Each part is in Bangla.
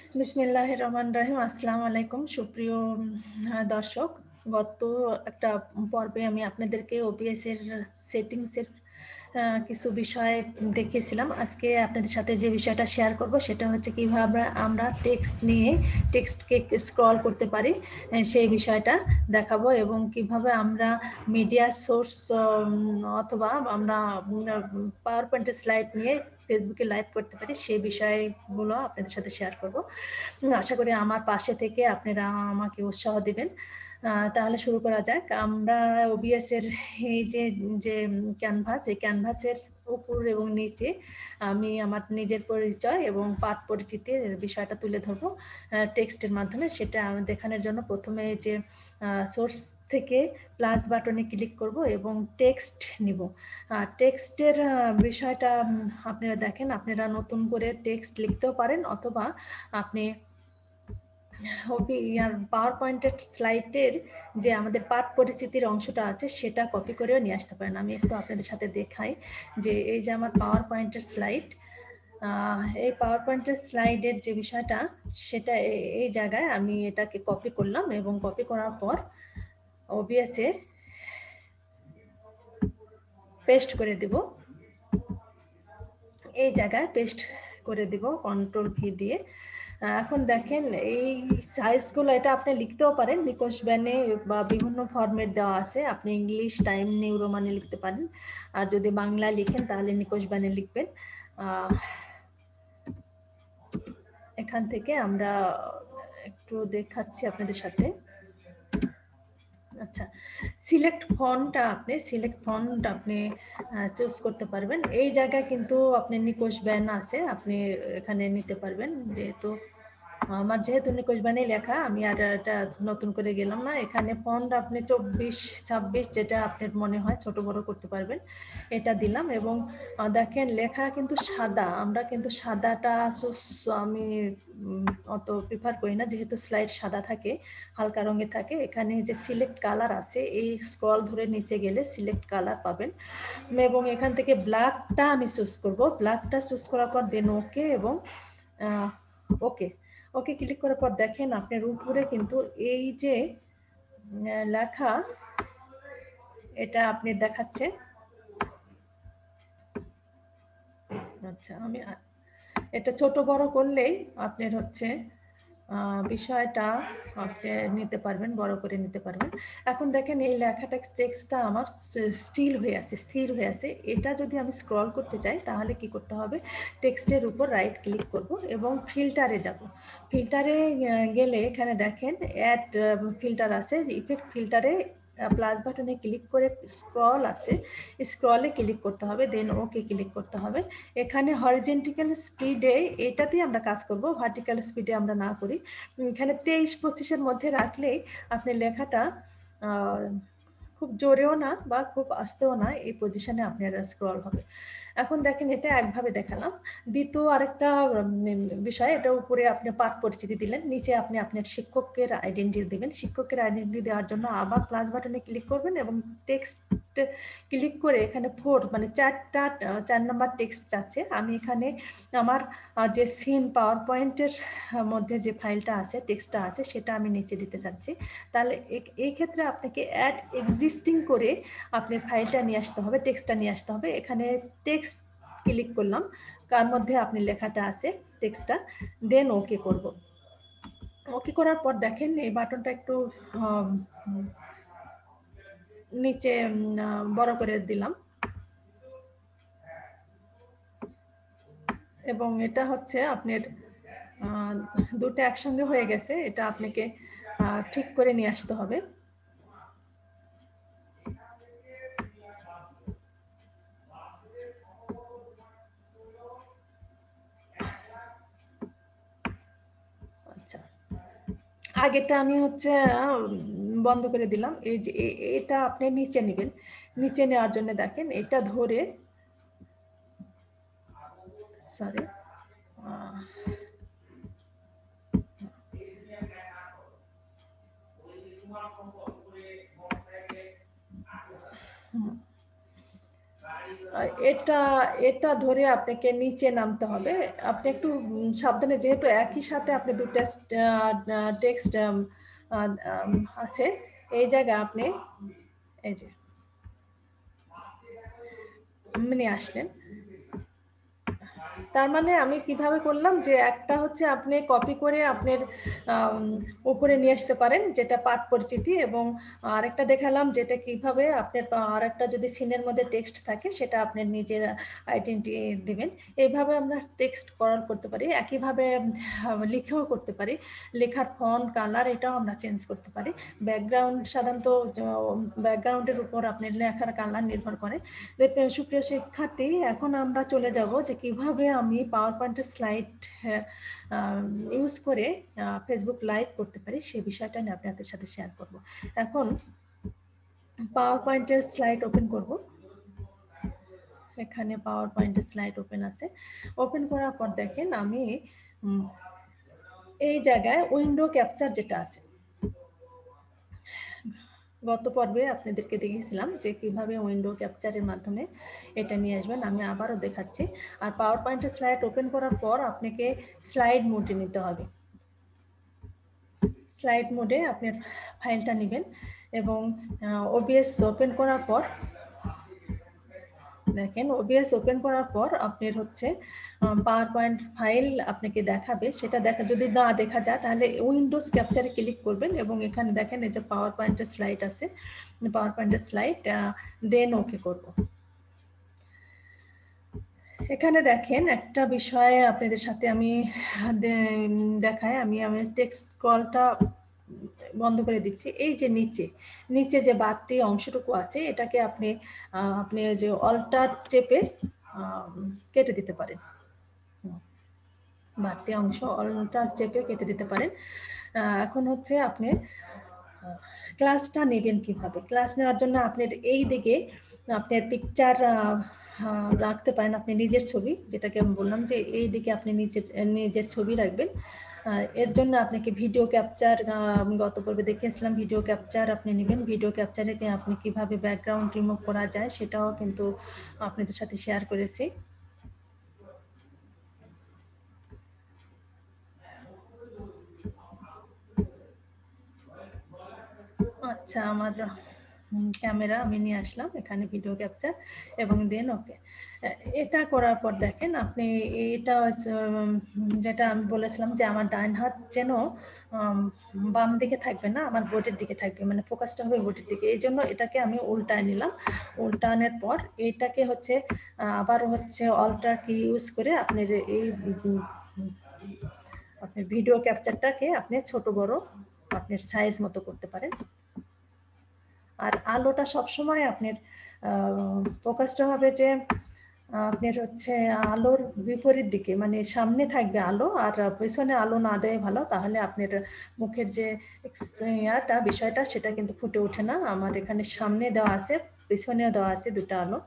বিসমিল্লাহির রহমানির রহিম। আসসালামু আলাইকুম সুপ্রিয় দর্শক। গত একটা পর্বে আমি আপনাদেরকে ওবিএস এর সেটিংস এর কিছু বিষয় দেখিয়েছিলাম। আজকে আপনাদের সাথে যে বিষয়টা শেয়ার করব সেটা হচ্ছে কিভাবে আমরা টেক্সটকে স্ক্রল করতে পারি, সেই বিষয়টা দেখাবো এবং কিভাবে আমরা মিডিয়া সোর্স অথবা আমরা পাওয়ার পয়েন্টের স্লাইড নিয়ে ফেসবুকে লাইভ করতে পারি, সেই বিষয়গুলো আপনাদের সাথে শেয়ার করব। আশা করি আমার পাশে থেকে আপনারা আমাকে উৎসাহ দিবেন। তাহলে শুরু করা যাক। আমরা ওবিএস এর এই যে ক্যানভাস, এই ক্যানভাসের উপর এবং নিচে আমি আমার নিজের পরিচয় এবং পাঠ পরিচিতির বিষয়টা তুলে ধরবো টেক্সটের মাধ্যমে। সেটা দেখানোর জন্য প্রথমে যে সোর্স থেকে প্লাস বাটনে ক্লিক করব এবং টেক্সট নিব। টেক্সটের বিষয়টা আপনারা দেখেন, আপনারা নতুন করে টেক্সট লিখতেও পারেন অথবা আপনি পাওয়ার পয়েন্টের স্লাইডের যে আমাদের পাঠ পরিচিতির অংশটা আছে সেটা কপি করেও নিয়ে আসতে পারেন। আমি একটু আপনাদের সাথে দেখাই যে এই যে আমার পাওয়ার পয়েন্টের স্লাইড, এই পাওয়ার পয়েন্টের স্লাইডের যে বিষয়টা সেটা এই জায়গায় আমি এটাকে কপি করলাম এবং কপি করার পর ওবিএসে পেস্ট করে দেব। এই জায়গায় পেস্ট করে দিব কন্ট্রোল ভি দিয়ে। এখন দেখেন এই সাইজগুলো, এটা আপনি লিখতেও পারেন নিকোশ ব্যানে বা বিভিন্ন ফরম্যাট দেওয়া আছে। আপনি ইংলিশ টাইম নিউ রোমানে লিখতে পারেন, আর যদি বাংলা লিখেন তাহলে নিকোশ ব্যানে লিখবেন। এখান থেকে আমরা একটু দেখাচ্ছি আপনাদের সাথে। আচ্ছা, সিলেক্ট ফন্টটা আপনি চুজ করতে পারবেন। এই জায়গায় কিন্তু আপনি নিকোশ ব্যান আছে, আপনি এখানে নিতে পারবেন। যেহেতু নিকোশ ব্যানে লেখা, আমি আর এটা নতুন করে গেলাম না। এখানে ফন্ট আপনি 24-26 যেটা আপনার মনে হয় ছোট বড় করতে পারবেন, এটা দিলাম। এবং দেখেন লেখা কিন্তু সাদা, আমরা কিন্তু সাদাটা আমি অত প্রিফার করি না, যেহেতু স্লাইড সাদা থাকে, হালকা রঙে থাকে। এখানে যে সিলেক্ট কালার আছে, এই স্ক্রল ধরে নিচে গেলে সিলেক্ট কালার পাবেন এবং এখান থেকে ব্ল্যাকটা আমি চুজ করব। ব্ল্যাকটা চুজ করার পর দেন ওকে এবং ওকে ওকে ক্লিক করার পর দেখেন আপনার উপরে কিন্তু এই যে লেখা, এটা আপনি দেখাচ্ছে। আচ্ছা, আমি এটা ছোট বড় করলেই আপনার হচ্ছে বিষয়টা আপনি নিতে পারবেন, বড় করে নিতে পারবেন। এখন দেখেন এই লেখাটা টেক্সটটা আমার স্থির হয়ে আছে। এটা যদি আমি স্ক্রল করতে চাই তাহলে কি করতে হবে, টেক্সটের উপর রাইট ক্লিক করব এবং ফিল্টারে যাব। ফিল্টারে গেলে এখানে দেখেন অ্যাড ফিল্টার আছে, ইফেক্ট ফিল্টারে প্লাস বাটনে ক্লিক করে স্ক্রল আছে, স্ক্রলে ক্লিক করতে হবে, দেন ওকে ক্লিক করতে হবে। এখানে হরিজেন্টাল স্পিডে এটাতেই আমরা কাজ করব, ভার্টিক্যাল স্পিডে আমরা না করি। এখানে 23-25-এর মধ্যে রাখলেই আপনি লেখাটা খুব জোরেও না বা খুব আস্তেও না, এই পজিশনে আপনার স্ক্রল হবে। এখন দেখেন এটা একভাবে দেখালাম। দ্বিতীয় আরেকটা বিষয়, এটা উপরে আপনি পাঠ পরিচিতি দিলেন, নিচে আপনি আপনার শিক্ষকের আইডেন্টিটি দেবেন। শিক্ষকের আইডেন্টিটি দেওয়ার জন্য আবার প্লাস বাটনে ক্লিক করবেন এবং টেক্সট ক্লিক করে এখানে 4 মানে 4 নাম্বার টেক্সট চাচ্ছে। আমি এখানে আমার যে সিন পাওয়ার পয়েন্টের মধ্যে যে ফাইলটা আছে, টেক্সটটা আছে, সেটা আমি নিচে দিতে চাচ্ছি। তাহলে এই ক্ষেত্রে আপনাকে অ্যাড এক্সিস্টিং করে আপনার ফাইলটা নিয়ে আসতে হবে, টেক্সটটা নিয়ে আসতে হবে। এখানে টেক্সট ক্লিক করলাম, কার মধ্যে আপনি লেখাটা আছে টেক্সটটা, দেন ওকে করব। ওকে করার পর দেখেন এই বাটনটা একটু নিচে বড় করে দিলাম এবং এটা হচ্ছে আপনার দুটো একসঙ্গে হয়ে গেছে, এটা আপনাকে ঠিক করে নিয়ে আসতে হবে। আচ্ছা, আগেটা আমি হচ্ছে বন্ধ করে দিলাম। এই যে এটা আপনি নিচে নেবেন, নিচে নেওয়ার জন্য দেখেন এটা ধরে, সরি, এটা এটা ধরে আপনাকে নিচে নামতে হবে। আপনি একটু সাবধানে, যেহেতু একই সাথে আপনি দুটা টেক্সট আছে, এই জায়গায় আপনি এই যে নিয়ে আসলেন। তার মানে আমি কিভাবে করলাম যে একটা হচ্ছে আপনি কপি করে আপনার উপরে নিয়ে আসতে পারেন, যেটা পাঠ পরিচিতি, এবং আরেকটা দেখালাম যেটা কিভাবে আপনার আরেকটা যদি সিনের মধ্যে টেক্সট থাকে সেটা আপনার নিজের আইডেন্টি দিবেন। এইভাবে আমরা টেক্সট করতে পারি। একইভাবে লিখেও করতে পারি। লেখার ফন্ট, কালার এটাও আমরা চেঞ্জ করতে পারি। ব্যাকগ্রাউন্ড সাধারণত ব্যাকগ্রাউন্ডের উপর আপনার লেখার কালার নির্ভর করে। সুপ্রিয় শিক্ষার্থী, এখন আমরা চলে যাব যে কিভাবে আমি পাওয়ার পয়েন্টের স্লাইড ইউজ করে ফেসবুক লাইভ করতে পারি, সেই বিষয়টা নিয়ে আপনাদের সাথে শেয়ার করব। এখন পাওয়ার পয়েন্টের স্লাইড ওপেন করব। এখানে পাওয়ার পয়েন্টের স্লাইড ওপেন আছে। ওপেন করার পর দেখেন আমি এই জায়গায় উইন্ডো ক্যাপচার যেটা আছে, গত পর্বে আপনাদেরকে দেখিয়েছিলাম যে কিভাবে উইন্ডো ক্যাপচারের মাধ্যমে এটা নিয়ে আসবেন। আমি আবারও দেখাচ্ছি। আর পাওয়ার পয়েন্টের স্লাইড ওপেন করার পর আপনাকে স্লাইড মোডে নিতে হবে। স্লাইড মোডে আপনার ফাইলটা নেবেন এবং ওবিএস ওপেন করার পর দেখেন, ওবিএস ওপেন করার পর আপনার হচ্ছে পাওয়ার পয়েন্ট ফাইল আপনাকে দেখাবে। সেটা যদি না দেখা যায় তাহলে উইন্ডোজ ক্যাপচারে ক্লিক করবেন এবং এখানে দেখেন এই যে পাওয়ার পয়েন্টের স্লাইড আছে, পাওয়ার পয়েন্টের স্লাইড, দেন ওকে করব। এখানে দেখেন একটা বিষয় আপনাদের সাথে আমি দেখাই। আমি টেক্সট স্ক্রলটা বন্ধ করে দিচ্ছি। এই যে নিচে যে বাড়তি অংশটুকু আছে এটাকে আপনি যে অল্টার চেপে কেটে দিতে পারেন। বাড়তি অংশ অল্টার চেপে কেটে দিতে পারেন। এখন হচ্ছে আপনি ক্লাসটা নেবেন কিভাবে। ক্লাস নেওয়ার জন্য আপনার এই দিকে আপনার পিকচার রাখতে পারেন, আপনি নিজের ছবি, যেটাকে আমি বললাম যে এই দিকে আপনি নিজের ছবি রাখবেন। এর জন্য আপনাকে ভিডিও ক্যাপচার, গত পর্বে দেখিয়েছিলাম ভিডিও ক্যাপচার আপনি নেবেন। ভিডিও ক্যাপচারে আপনি কিভাবে ব্যাকগ্রাউন্ড রিমুভ করা যায় সেটাও কিন্তু আপনাদের সাথে শেয়ার করেছি। আচ্ছা, আমার ক্যামেরা আমি নিয়ে আসলাম এখানে, ভিডিও ক্যাপচার, এবং দেন ওকে। এটা করার পর দেখেন আপনি এটা যেটা আমি বলেছিলাম যে আমার ডান হাত যেন বাম দিকে থাকবে না, আমার বোর্ডের দিকে থাকবে, মানে ফোকাসটা হবে বোর্ডের দিকে। এই জন্য এটাকে আমি উল্টায় নিলাম। উল্টানোর পর এইটাকে হচ্ছে আবার হচ্ছে অল্টার কি ইউজ করে আপনার এই আপনার ভিডিও ক্যাপচারটাকে আপনি ছোট বড় আপনার সাইজ মতো করতে পারেন। আর আলোটা সবসময় আপনার ফোকাসটা হবে যে আপনার হচ্ছে আলোর বিপরীত দিকে, মানে সামনে থাকবে আলো আর পেছনে আলো না দেয় ভালো, তাহলে আপনার মুখের যে বিষয়টা সেটা কিন্তু ফুটে ওঠে না। আমার এখানে সামনে দেওয়া আছে, পেছনেও দেওয়া আছে দুটো আলো।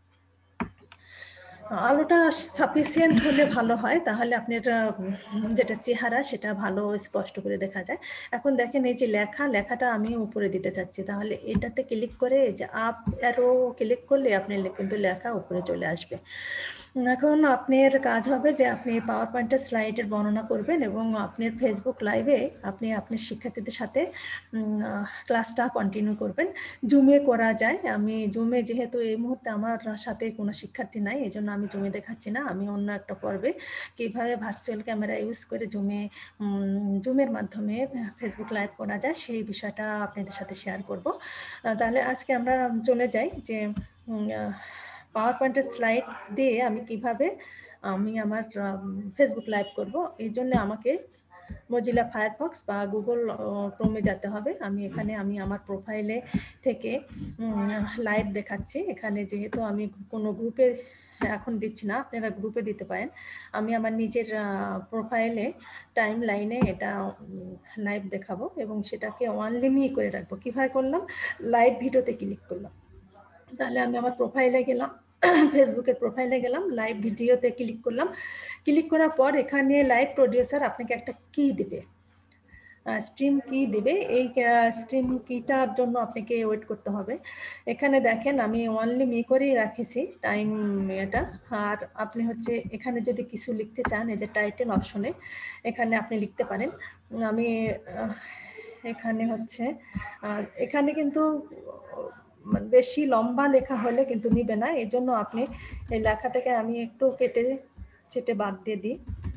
আলোটা সাফিসিয়েন্ট হলে ভালো হয়, তাহলে আপনার যেটা চেহারা সেটা ভালো স্পষ্ট করে দেখা যায়। এখন দেখেন এই যে লেখাটা আমি উপরে দিতে চাচ্ছি, তাহলে এটাতে ক্লিক করে যে আপ অ্যারো ক্লিক করলে আপনার কিন্তু লেখা উপরে চলে আসবে। এখন আপনার কাজ হবে যে আপনি পাওয়ার পয়েন্টের স্লাইডের বর্ণনা করবেন এবং আপনার ফেসবুক লাইভে আপনি আপনার শিক্ষার্থীদের সাথে ক্লাসটা কন্টিনিউ করবেন। জুমে করা যায়। আমি জুমে, যেহেতু এই মুহূর্তে আমার সাথে কোনো শিক্ষার্থী নাই, এই জন্য আমি জুমে দেখাচ্ছি না। আমি অন্য একটা পর্বে কীভাবে ভার্চুয়াল ক্যামেরা ইউজ করে জুমের মাধ্যমে ফেসবুক লাইভ করা যায় সেই বিষয়টা আপনাদের সাথে শেয়ার করব। তাহলে আজকে আমরা চলে যাই যে পাওয়ার পয়েন্টের স্লাইড দিয়ে আমি কিভাবে আমার ফেসবুক লাইভ করব। এই জন্য আমাকে মজিলা ফায়ারফক্স বা গুগল ক্রোমে যেতে হবে। আমি আমার প্রোফাইলে থেকে লাইভ দেখাচ্ছি। এখানে যেহেতু আমি কোনো গ্রুপে এখন দিচ্ছি না, আপনারা গ্রুপে দিতে পারেন। আমি আমার নিজের প্রোফাইলে টাইম লাইনে এটা লাইভ দেখাবো এবং সেটাকে অনলিমি করে রাখবো। কিভাবে করলাম? লাইভ ভিডিওতে ক্লিক করলাম, তাহলে আমি আমার প্রোফাইলে গেলাম, ফেসবুকের প্রোফাইলে গেলাম, লাইভ ভিডিওতে ক্লিক করলাম। ক্লিক করার পর এখানে লাইভ প্রডিউসার আপনাকে একটা কি দিবে। স্ট্রিম কি দিবে, এই স্ট্রিম কিটার জন্য আপনাকে ওয়েট করতে হবে। এখানে দেখেন আমি অনলি মি করেই রাখেছি টাইম এটা। আর আপনি হচ্ছে এখানে যদি কিছু লিখতে চান, এই যে টাইটেল অপশনে এখানে আপনি লিখতে পারেন। আমি এখানে হচ্ছে এখানে কিন্তু বেশি লম্বা লেখা হলে কিন্তু নিবে না, এই জন্য আপনি এই লেখাটাকে আমি একটু কেটে চেটে বাদ দিয়ে দিই,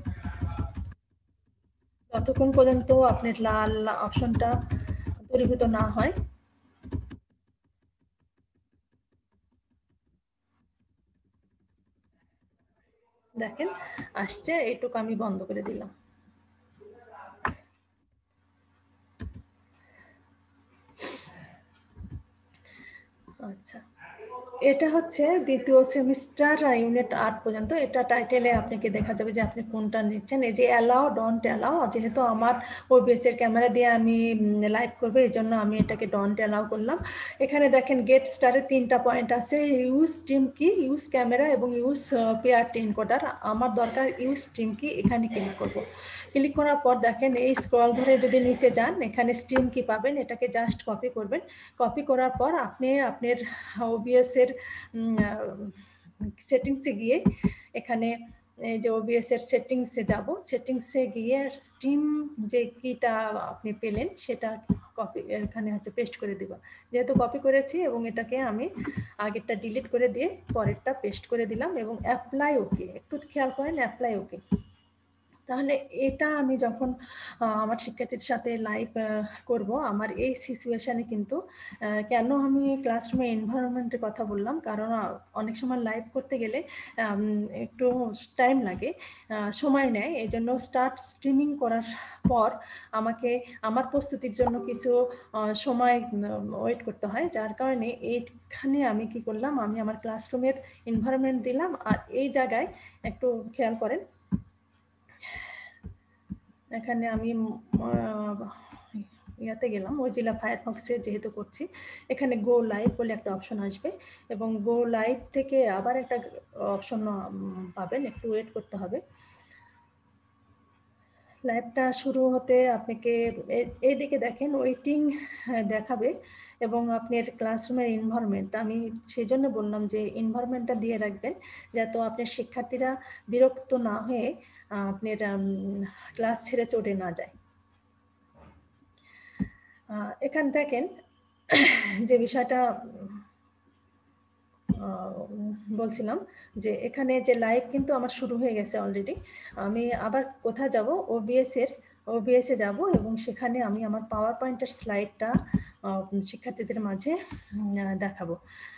যতক্ষণ পর্যন্ত আপনার লাল অপশনটা দূরীভূত না হয়। দেখেন আসছে, এইটুকু আমি বন্ধ করে দিলাম। আচ্ছা, এটা হচ্ছে দ্বিতীয় সেমিস্টার ইউনিট 8 পর্যন্ত। এটা টাইটেলে আপনাকে দেখা যাবে যে আপনি কোনটা নিচ্ছেন। এই যে অ্যালাও ডোন্ট অ্যালাও, যেহেতু আমার ওবিএস এর ক্যামেরা দিয়ে আমি লাইভ করবো, এই জন্য আমি এটাকে ডোন্ট অ্যালাও করলাম। এখানে দেখেন গেট স্টারে 3টা পয়েন্ট আছে, use stream key, use camera এবং ইউজ পেয়ার এনকোডার। আমার দরকার ইউজ স্ট্রিম কি, এখানে ক্লিক করব। ক্লিক করার পর দেখেন এই স্ক্রল ধরে যদি নিচে যান, এখানে স্ট্রিম কি পাবেন, এটাকে জাস্ট কপি করবেন। কপি করার পর আপনি আপনার ওবিএস এর সেটিংসে গিয়ে এখানে এই যে ওবিএস এর সেটিংসে যাব, সেটিংসে গিয়ে স্ট্রিম যে কিটা আপনি পেলেন সেটা কপি এখানে হচ্ছে পেস্ট করে দিব। যেহেতু কপি করেছি এবং এটাকে আমি আগেরটা ডিলিট করে দিয়ে পরেরটা পেস্ট করে দিলাম এবং অ্যাপ্লাই ওকে। একটু খেয়াল করেন, অ্যাপ্লাই ওকে। তাহলে এটা আমি যখন আমার শিক্ষার্থীর সাথে লাইভ করব, আমার এই সিচুয়েশানে কিন্তু কেন আমি ক্লাসরুমে এনভায়রনমেন্টের কথা বললাম, কারণ অনেক সময় লাইভ করতে গেলে একটু টাইম লাগে, সময় নেয়। এই জন্য স্টার্ট স্ট্রিমিং করার পর আমাকে আমার প্রস্তুতির জন্য কিছু সময় ওয়েট করতে হয়, যার কারণে এইখানে আমি কি করলাম, আমি আমার ক্লাসরুমের এনভায়রনমেন্ট দিলাম। আর এই জায়গায় একটু খেয়াল করেন, এখানে আমি ইয়াতে গেলাম, মজিলা ফায়ারফক্সে যেহেতু করছি, এখানে গো লাইভ বলে একটা অপশন আসবে এবং গো লাইভ থেকে আবার একটা অপশন পাবেন, একটু ওয়েট করতে হবে। লাইভটা শুরু হতে আপনাকে এইদিকে দেখেন ওয়েটিং দেখাবে এবং আপনার ক্লাসরুমের এনভায়রনমেন্ট, আমি সেই জন্য বললাম যে এনভায়রনমেন্টটা দিয়ে রাখবেন, যাতে আপনার শিক্ষার্থীরা বিরক্ত না হয়ে আপনার ক্লাস ছেড়ে চলে না যায়। এখানে দেখেন যে বিষয়টা বলছিলাম, যে এখানে যে লাইভ কিন্তু আমার শুরু হয়ে গেছে অলরেডি। আমি আবার কোথায় যাব, ওবিএসে যাব এবং সেখানে আমি আমার পাওয়ার পয়েন্টের স্লাইডটা শিক্ষার্থীদের মাঝে দেখাবো।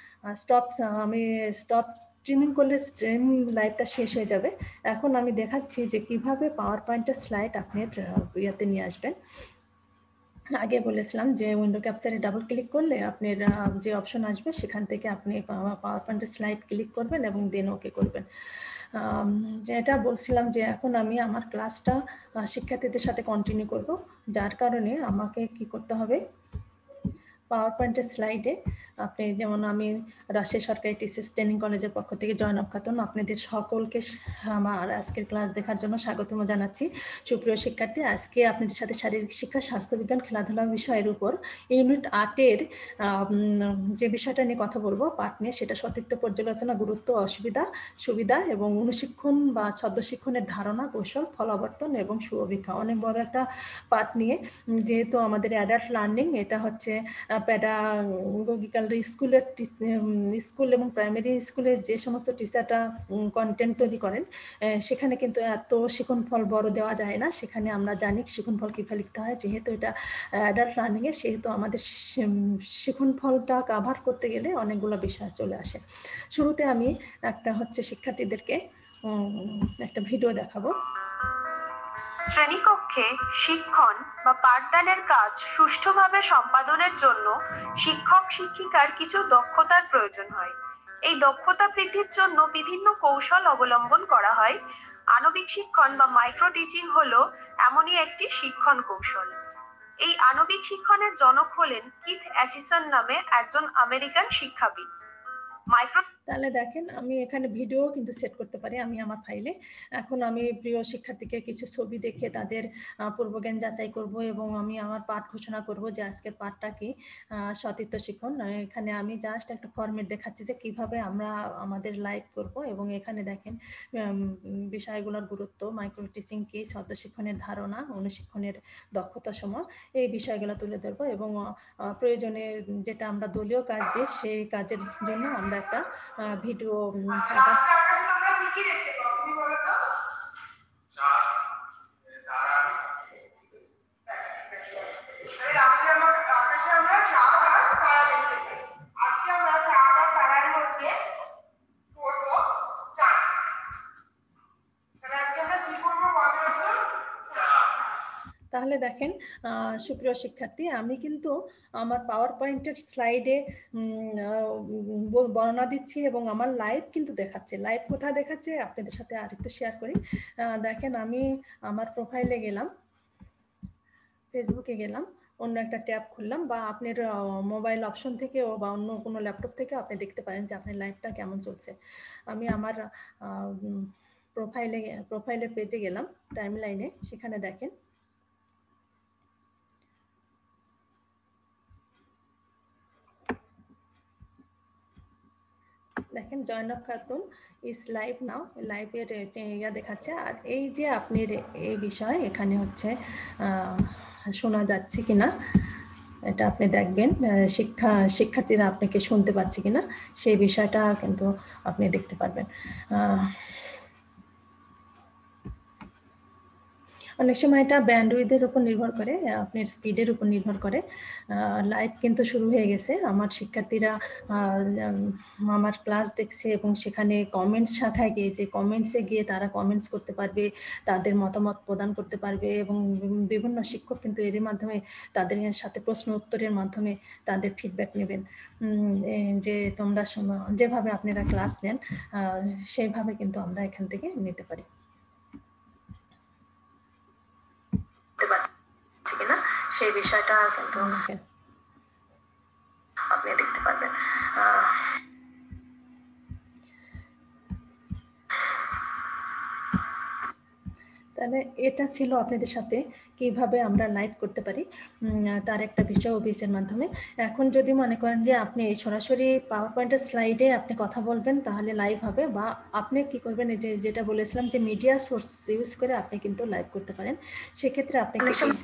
আমি স্টপ স্ট্রিমিং করলে স্ট্রিম লাইভটা শেষ হয়ে যাবে। এখন আমি দেখাচ্ছি যে কিভাবে পাওয়ার পয়েন্টের স্লাইড আপনি ইয়াতে নিয়ে আসবেন। আগে বলেছিলাম যে উইন্ডো ক্যাপচারে ডাবল ক্লিক করলে আপনার যে অপশন আসবে সেখান থেকে আপনি পাওয়ার পয়েন্টের স্লাইড ক্লিক করবেন এবং দেন ওকে করবেন। যেটা বলছিলাম যে এখন আমি আমার ক্লাসটা শিক্ষার্থীদের সাথে কন্টিনিউ করব, যার কারণে আমাকে কি করতে হবে, পাওয়ার পয়েন্টের স্লাইডে আপনি, যেমন আমি রাজশাহী সরকারি টিচার্স ট্রেনিং কলেজের পক্ষ থেকে জয়নব খাতুন আপনাদের সকলকে আমার আজকের ক্লাস দেখার জন্য স্বাগতম জানাচ্ছি। সুপ্রিয় শিক্ষার্থী, আজকে আপনাদের সাথে শারীরিক শিক্ষা, স্বাস্থ্যবিজ্ঞান, খেলাধুলা বিষয়ের উপর ইউনিট 8-এর যে বিষয়টা নিয়ে কথা বলবো, পাঠ নিয়ে, সেটা সতীর্থ পর্যালোচনা, গুরুত্ব, অসুবিধা, সুবিধা এবং অনুশিক্ষণ বা ছদ্মশিক্ষণের ধারণা, কৌশল, ফলাবর্তন এবং সুঅভিজ্ঞতা। অনেক বড় একটা পাঠ নিয়ে, যেহেতু আমাদের অ্যাডাল্ট লার্নিং, এটা হচ্ছে প্যাডাগোজিক্যাল স্কুল এবং প্রাইমারি স্কুলের যে সমস্ত টিচাররা কন্টেন্ট তৈরি করেন, সেখানে কিন্তু এত শিক্ষণফল বড় দেওয়া যায় না। সেখানে আমরা জানি শিক্ষণফল কীভাবে লিখতে হয়। যেহেতু এটা অ্যাডাল্ট লার্নিংয়ে, সেহেতু আমাদের শিক্ষণফলটা কাভার করতে গেলে অনেকগুলো বিষয় চলে আসে। শুরুতে আমি একটা হচ্ছে শিক্ষার্থীদেরকে একটা ভিডিও দেখাবো। শ্রেণীকক্ষে শিক্ষণ বা পাঠদানের কাজ সুষ্ঠুভাবে সম্পাদনের জন্য শিক্ষক শিক্ষিকার কিছু দক্ষতার প্রয়োজন হয়। এই দক্ষতা বৃদ্ধির জন্য বিভিন্ন কৌশল অবলম্বন করা হয়। আণবিক শিক্ষণ বা মাইক্রো টিচিং হলো এমনই একটি শিক্ষণ কৌশল। এই আণবিক শিক্ষণের জনক হলেন কিথ অ্যাচিসন নামে একজন আমেরিকান শিক্ষাবিদ। মাইক্রো তাহলে দেখেন আমি এখানে ভিডিও কিন্তু সেট করতে পারি আমি আমার ফাইলে। এখন আমি প্রিয় শিক্ষার্থীকে কিছু ছবি দেখে তাদের পূর্বজ্ঞান যাচাই করব এবং আমি আমার পাঠ ঘোষণা করব যে আজকের পাঠটা কি, সতীর্থ শিখন। এখানে আমি জাস্ট একটা ফরম্যাট দেখাচ্ছি যে কিভাবে আমরা আমাদের লাইভ করব এবং এখানে দেখেন বিষয়গুলোর গুরুত্ব, মাইক্রো টিচিং কি, সদ্য শিক্ষণের ধারণা, অনুশিক্ষণের দক্ষতা সমূহ, এই বিষয়গুলো তুলে ধরবো এবং প্রয়োজনে যেটা আমরা দলীয় কাজ দিই সেই কাজের জন্য আমরা একটা ভিডিও তাহলে দেখেন সুপ্রিয় শিক্ষার্থী, আমি কিন্তু আমার পাওয়ার পয়েন্টের স্লাইডে বর্ণনা দিচ্ছি এবং আমার লাইভ কিন্তু দেখাচ্ছে। লাইভ কোথায় দেখাচ্ছে আপনাদের সাথে আরেকটু শেয়ার করি। দেখেন আমি আমার প্রোফাইলে গেলাম, ফেসবুকে গেলাম, অন্য একটা ট্যাব খুললাম, বা আপনার মোবাইল অপশন থেকে বা অন্য কোনো ল্যাপটপ থেকে আপনি দেখতে পারেন যে আপনার লাইভটা কেমন চলছে। আমি আমার প্রোফাইলের পেজে গেলাম, টাইম লাইনে, সেখানে দেখেন Zainab Khatun is live now, লাইভের ইয়া দেখাচ্ছে। আর এই যে আপনার এই বিষয় এখানে হচ্ছে শোনা যাচ্ছে কিনা এটা আপনি দেখবেন, শিক্ষার্থীরা আপনাকে শুনতে পাচ্ছে কিনা সেই বিষয়টা কিন্তু আপনি দেখতে পারবেন। অনেক সময় এটা ব্যান্ডউইথের উপর নির্ভর করে, আপনার স্পিডের উপর নির্ভর করে। লাইভ কিন্তু শুরু হয়ে গেছে, আমার শিক্ষার্থীরা আমার ক্লাস দেখছে এবং সেখানে কমেন্টস শাখায় গিয়ে, যে কমেন্টসে গিয়ে তারা কমেন্টস করতে পারবে, তাদের মতামত প্রদান করতে পারবে এবং বিভিন্ন শিক্ষক কিন্তু এর মাধ্যমে তাদের সাথে প্রশ্ন উত্তরের মাধ্যমে তাদের ফিডব্যাক নেবেন যে তোমরা যেভাবে আপনারা ক্লাস নেন সেইভাবে কিন্তু আমরা এখান থেকে নিতে পারি। কিনা সেই বিষয়টা কিন্তু আপনি দেখতে পারবেন। তাহলে এটা ছিল আপনাদের সাথে কিভাবে আমরা লাইভ করতে পারি তার একটা বিষয় অফিসের মাধ্যমে। এখন যদি মনে করেন যে আপনি সরাসরি পাওয়ার পয়েন্টের স্লাইডে আপনি কথা বলবেন তাহলে লাইভ হবে, বা আপনি কি করবেন, এই যে যেটা বলেছিলাম যে মিডিয়া সোর্স ইউজ করে আপনি কিন্তু লাইভ করতে পারেন। সেক্ষেত্রে আপনি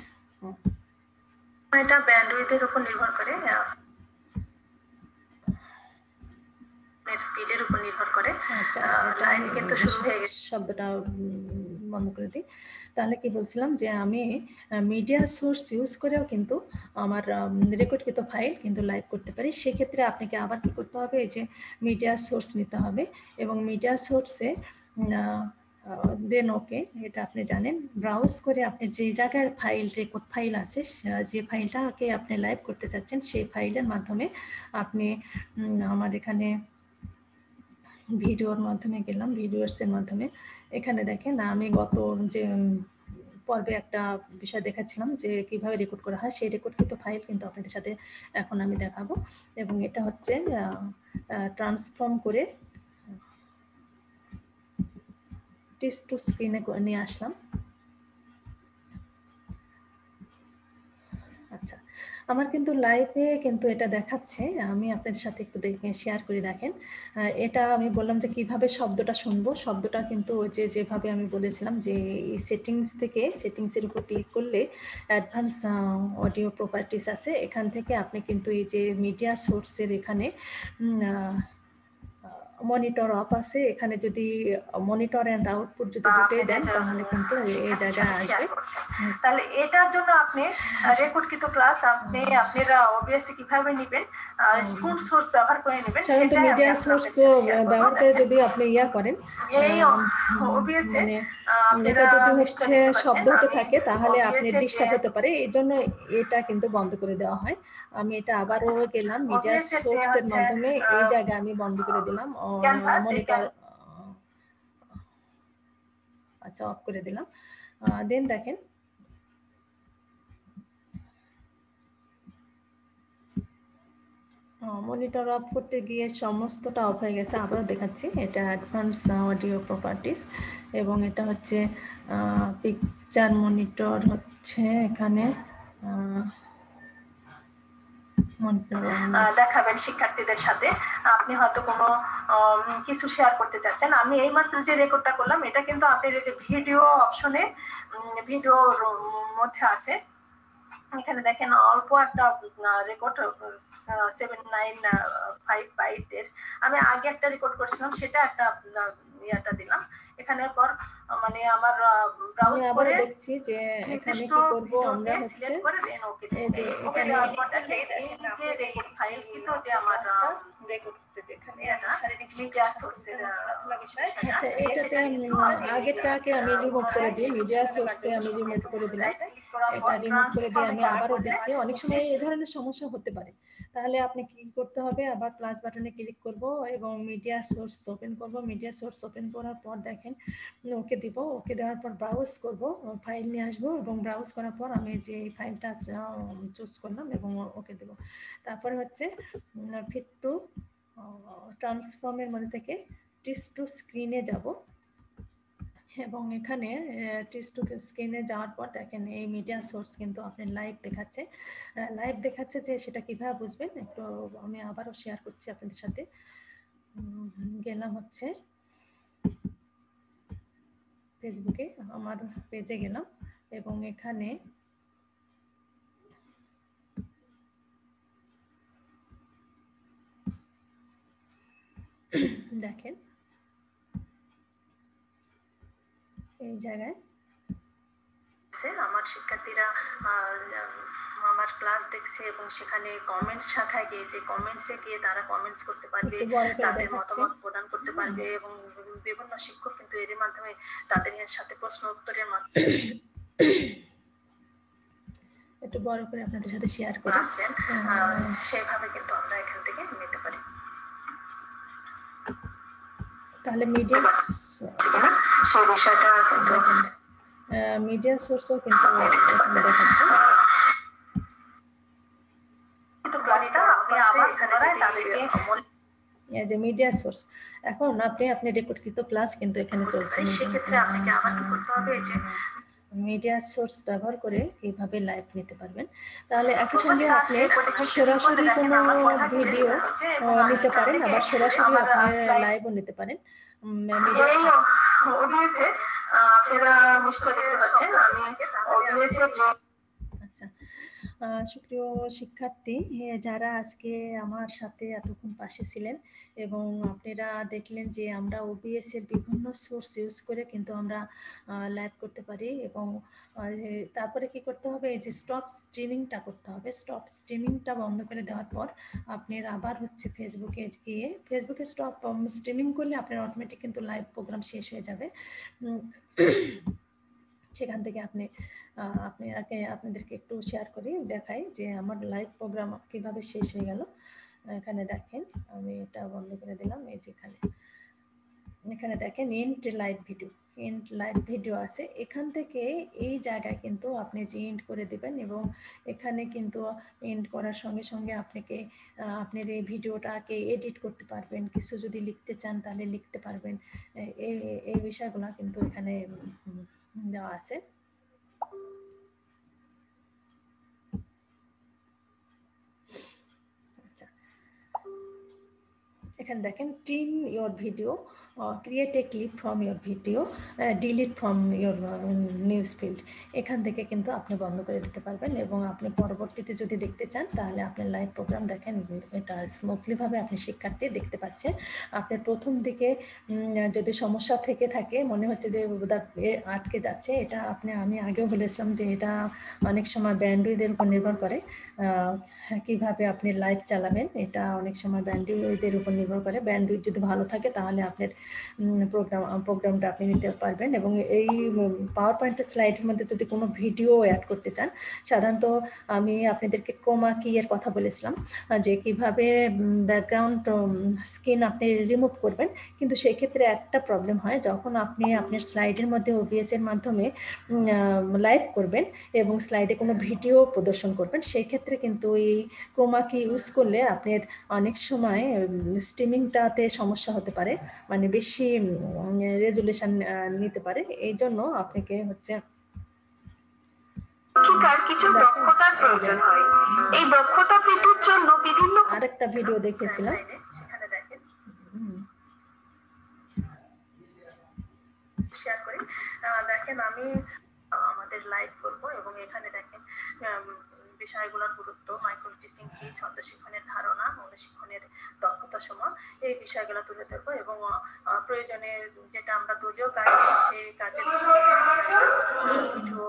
এটা ব্যান্ডউইথের উপর নির্ভর করে, স্পিডের উপর নির্ভর করে। আচ্ছা, লাইভ কিন্তু শুরু হয়ে গেছে, শব্দটা বন্ধ করে দিই। তাহলে কি বলছিলাম যে আমি মিডিয়া সোর্স ইউজ করেও কিন্তু আমার রেকর্ডকৃত ফাইল কিন্তু লাইভ করতে পারি। সেক্ষেত্রে আপনাকে আবার কি করতে হবে, এই যে মিডিয়া সোর্স নিতে হবে এবং মিডিয়া সোর্সে দেন ওকে, এটা আপনি জানেন, ব্রাউজ করে আপনি যে জায়গার ফাইল, রেকর্ড ফাইল আছে, যে ফাইলটাকে আপনি লাইভ করতে চাচ্ছেন সেই ফাইলের মাধ্যমে আপনি আমার এখানে ভিডিওর মাধ্যমে গেলাম, ভিডিওসের মাধ্যমে এখানে দেখেন আমি গত যে পর্বে একটা বিষয় দেখাচ্ছিলাম যে কিভাবে রেকর্ড করা হয়, সেই রেকর্ডকৃত ফাইল কিন্তু আপনাদের সাথে এখন আমি দেখাবো এবং এটা হচ্ছে ট্রান্সফর্ম করে টিচ টু স্ক্রিনে নিয়ে আসলাম। আচ্ছা, আমার কিন্তু লাইভে কিন্তু এটা দেখাচ্ছে, আমি আপনাদের সাথে একটু শেয়ার করে দেখেন। এটা আমি বললাম যে কিভাবে শব্দটা শুনবো, শব্দটা কিন্তু ওই যেভাবে আমি বলেছিলাম যে এই সেটিংসের উপর ক্লিক করলে অ্যাডভান্স অডিও প্রপার্টিস আছে, এখান থেকে আপনি কিন্তু এই যে মিডিয়া সোর্সের এখানে মনিটর অফ আছে, এখানে যদি মনিটর এন্ড আউটপুট যদি দুটোই দেন তাহলে কিন্তু এই জায়গায় আসবে। তাহলে এটার জন্য আপনি রেকর্ডকৃত ক্লাস আপনারা অবভিয়াসলি কিভাবে নেবেন, কোন সোর্স ব্যবহার করে নেবেন, সাধারণত মিডিয়া সোর্স ব্যবহার করে যদি আপনি ইয়া করেন, মানে এটা যদি হচ্ছে শব্দ হতে থাকে তাহলে আপনি ডিস্টার্ব হতে পারে, এই জন্য এটা কিন্তু বন্ধ করে দেওয়া হয়। আমি এটা আবারও গেলাম মিডিয়া সোর্সের মাধ্যমে, এই জায়গায় আমি বন্ধ করে দিলাম মনিটর, আচ্ছা অফ করে দিলাম। দেন দেখেন মনিটর অফ করতে গিয়ে সমস্তটা অফ হয়ে গেছে, আবারও দেখাচ্ছি। এটা অ্যাডভান্স অডিও প্রপার্টিস এবং এটা হচ্ছে পিকচার মনিটর হচ্ছে এখানে দেখাবেন শিক্ষার্থীদের সাথে। আপনি হয়তো কোনো কিছু শেয়ার করতে চাচ্ছেন। আমি এইমাত্র যে রেকর্ডটা করলাম এটা কিন্তু আপনার এই যে ভিডিও অপশনে ভিডিওর মধ্যে আছে। এখানে দেখেন অল্প একটা রেকর্ড 795 বাইটের। আমি আগে একটা রেকর্ড করছিলাম, সেটা একটা ইয়াটা দিলাম। এখানে পর মানে আমার ব্রাউজ করে দেখছি যে এখানে কি করব আমরা হচ্ছে এই যে এখানে যে রেকর্ড ফাইল কিন্তু যে আমার রেকর্ড হচ্ছে যেখানে শারীরিক মিডিয়া সোর্সের বিষয়। আচ্ছা, এটাতে আগেরটাকে আমি রিমুভ করে দিই, মিডিয়া সোর্সে আমি রিমুভ করে দিলাম। এটা রিমুভ করে দিয়ে আমি আবারও দিচ্ছি। অনেক সময় এই ধরনের সমস্যা হতে পারে, তাহলে আপনি কি করতে হবে, আবার প্লাস বাটনে ক্লিক করব এবং মিডিয়া সোর্স ওপেন করব। মিডিয়া সোর্স ওপেন করার পর দেখেন ওকে দিব। ওকে দেওয়ার পর ব্রাউজ করব, ফাইল নিয়ে আসবো এবং ব্রাউজ করার পর আমি যে ফাইলটা চুজ করলাম এবং ওকে দেব। তারপরে হচ্ছে ফিট টু ট্রান্সফর্মের মধ্যে থেকে টিস টু স্ক্রিনে যাব এবং এখানে টিস টু স্ক্রিনে যাওয়ার পর দেখেন এই মিডিয়া সোর্স কিন্তু আপনি লাইভ দেখাচ্ছে। যে সেটা কিভাবে বুঝবেন একটু আমি আবারও শেয়ার করছি আপনাদের সাথে। গেলাম হচ্ছে ফেসবুকে, আমার পেজে গেলাম এবং এখানে দেখেন এই জায়গায় আমার শিক্ষার্থীরা আমার ক্লাস দেখছে এবং সেখানে কমেন্টস থাকে, যে কমেন্টসে গিয়ে তারা কমেন্টস করতে পারবে, তাদের মতামত প্রদান করতে পারবে এবং বিভিন্ন শিক্ষক কিন্তু এর মাধ্যমে তাদের সাথে প্রশ্ন উত্তরের মাধ্যমে একটু বড় করে আপনাদের সাথে শেয়ার করে আসবেন। সেভাবে কিন্তু আমরা এখান থেকে নিতে পারি। তাহলে মিডিয়া সেই বিষয়টা কিন্তু মিডিয়া সোর্সও কিন্তু এখানে দেখাচ্ছে। এই যে মিডিয়া সোর্স, এখন আপনি রেকর্ডকৃত ক্লাস কিন্তু এখানে চলছে। সেক্ষেত্রে আপনাকে আবার কি করতে হবে, যে মিডিয়া সোর্স ব্যবহার করে কিভাবে লাইভ নিতে পারবেন। তাহলে একই সঙ্গে আপনি সরাসরি কোনো ভিডিও নিতে পারেন, আবার সরাসরি আপনি লাইভও নিতে পারেন। আচ্ছা, সুপ্রিয় শিক্ষার্থী যারা আজকে আমার সাথে এতক্ষণ পাশে ছিলেন এবং আপনারা দেখলেন যে আমরা ওবিএস এর বিভিন্ন সোর্স ইউজ করে কিন্তু আমরা লাইভ করতে পারি এবং তারপরে কি করতে হবে, এই যে স্টপ স্ট্রিমিংটা করতে হবে। স্টপ স্ট্রিমিংটা বন্ধ করে দেওয়ার পর আপনার আবার হচ্ছে ফেসবুকে গিয়ে ফেসবুকে স্টপ স্ট্রিমিং করলে আপনার অটোমেটিক কিন্তু লাইভ প্রোগ্রাম শেষ হয়ে যাবে। সেখান থেকে আপনাদেরকে একটু শেয়ার করি, দেখাই যে আমার লাইভ প্রোগ্রাম কিভাবে শেষ হয়ে গেল। এখানে দেখেন আমি এটা বন্ধ করে দিলাম। এই যেখানে এখানে দেখেন এন্ড লাইভ ভিডিও আছে। এখান থেকে এই জায়গায় কিন্তু আপনি যে এন্ড করে দিবেন এবং এখানে কিন্তু এন্ড করার সঙ্গে সঙ্গে আপনার এই ভিডিওটাকে এডিট করতে পারবেন। কিছু যদি লিখতে চান তাহলে লিখতে পারবেন। এই বিষয়গুলো কিন্তু এখানে দেওয়া আছে। আচ্ছা, এখানে দেখেন trim your video, create a clip from your video, delete from your news field. এখান থেকে কিন্তু আপনি বন্ধ করে দিতে পারবেন এবং আপনি পরবর্তীতে যদি দেখতে চান তাহলে আপনার লাইভ প্রোগ্রাম দেখেন এটা স্মুথলিভাবে আপনি শিক্ষার্থী দেখতে পাচ্ছেন। আপনার প্রথম দিকে যদি সমস্যা থেকে থাকে, মনে হচ্ছে যে আটকে যাচ্ছে, এটা আমি আগেও বলেছিলাম যে এটা অনেক সময় ব্যান্ডউইথের উপর নির্ভর করে কিভাবে আপনি লাইভ চালাবেন। এটা অনেক সময় ব্যান্ডউইথের উপর নির্ভর করে। ব্যান্ডউইথ যদি ভালো থাকে তাহলে আপনার প্রোগ্রামটা আপনি নিতে পারবেন। এবং এই পাওয়ার পয়েন্টের স্লাইডের মধ্যে যদি কোনো ভিডিও অ্যাড করতে চান, সাধারণত আমি আপনাদেরকে ক্রোমা কি এর কথা বলেছিলাম যে কিভাবে ব্যাকগ্রাউন্ড স্ক্রিন আপনি রিমুভ করবেন, কিন্তু সেই ক্ষেত্রে একটা প্রবলেম হয়, যখন আপনি আপনার স্লাইডের মধ্যে ওবিএস এর মাধ্যমে লাইভ করবেন এবং স্লাইডে কোনো ভিডিও প্রদর্শন করবেন, সেই ক্ষেত্রে কিন্তু এই ক্রোমা কি ইউজ করলে আপনার অনেক সময় স্ট্রিমিংটাতে সমস্যা হতে পারে, মানে বেশি রেজুলেশন নিতে পারে। এই জন্য আপনাকে হচ্ছে শিক্ষিকার কিছু দক্ষতার প্রয়োজন হয়। এই দক্ষতা বৃদ্ধির জন্য বিভিন্ন আরেকটা ভিডিও দেখেছিলাম, সেখানে দেখেন শেয়ার করি। দেখেন আমি আমাদের লাইভ করব এবং এখানে দেখেন বিষয়গুলোর গুরুত্ব, মাইক্রো টিচিং কি, ছন্দ শিক্ষণের ধারণা, অনুশিক্ষণের দক্ষতা সমূহ, এই বিষয়গুলো তুলে ধরবো এবং প্রয়োজনে যেটা আমরা দলীয় কাজ সেই কাজের ভিডিও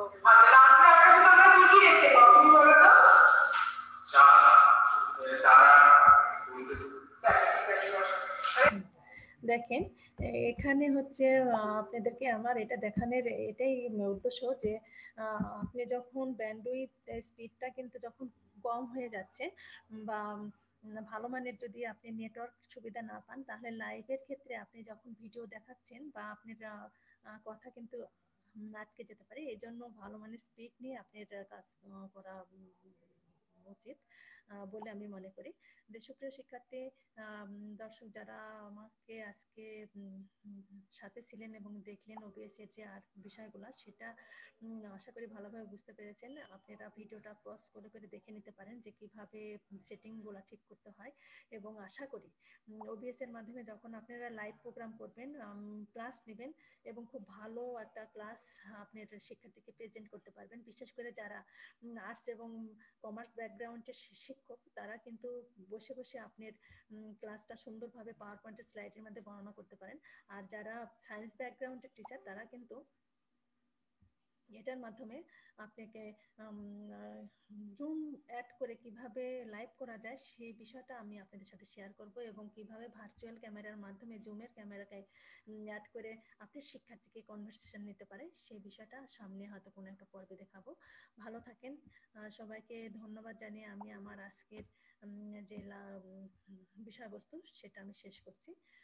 দেখেন এখানে হচ্ছে আপনাদেরকে আমার এটা দেখানোর এটাই উদ্দেশ্য যে আপনি যখন ব্যান্ডউইথ স্পিডটা কিন্তু যখন কম হয়ে যাচ্ছে বা ভালো মানের যদি আপনি নেটওয়ার্ক সুবিধা না পান, তাহলে লাইভের ক্ষেত্রে আপনি যখন ভিডিও দেখাচ্ছেন বা আপনার কথা কিন্তু আটকে যেতে পারে। এই জন্য ভালো মানের স্পিড নিয়ে আপনার কাজ করা উচিত বলে আমি মনে করি। দেশপ্রিয় শিক্ষার্থী দর্শক যারা আমাকে আজকে সাথে ছিলেন এবং দেখলেন ওবিএস এর যে আর বিষয়গুলো, সেটা আশা করি ভালোভাবে বুঝতে পেরেছেন। আপনারা ভিডিওটা পজ করে করে দেখে নিতে পারেন যে কিভাবে সেটিংগুলো ঠিক করতে হয়। এবং আশা করি ওবিএস এর মাধ্যমে যখন আপনারা লাইভ প্রোগ্রাম করবেন, ক্লাস নেবেন এবং খুব ভালো একটা ক্লাস আপনার শিক্ষার্থীকে প্রেজেন্ট করতে পারবেন। বিশেষ করে যারা আর্টস এবং কমার্স ব্যাকগ্রাউন্ডের শিক্ষক, তারা কিন্তু বসে বসে আপনার ক্লাসটা সুন্দরভাবে পাওয়ার পয়েন্টের স্লাইডের মধ্যে বর্ণনা করতে পারেন। আর যারা সায়েন্স ব্যাকগ্রাউন্ডের টিচার, তারা কিন্তু এটার মাধ্যমে আপনাকে জুম অ্যাড করে কিভাবে লাইভ করা যায় সেই বিষয়টা আমি আপনাদের সাথে শেয়ার করব, এবং কিভাবে ভার্চুয়াল ক্যামেরার মাধ্যমে জুমের ক্যামেরাকে অ্যাড করে আপনার শিক্ষার্থীকে কনভারসেশন নিতে পারে, সেই বিষয়টা সামনে হয়তো কোনো একটা পর্বে দেখাবো। ভালো থাকেন, সবাইকে ধন্যবাদ জানিয়ে আমি আমার আজকের যে বিষয়বস্তু সেটা আমি শেষ করছি।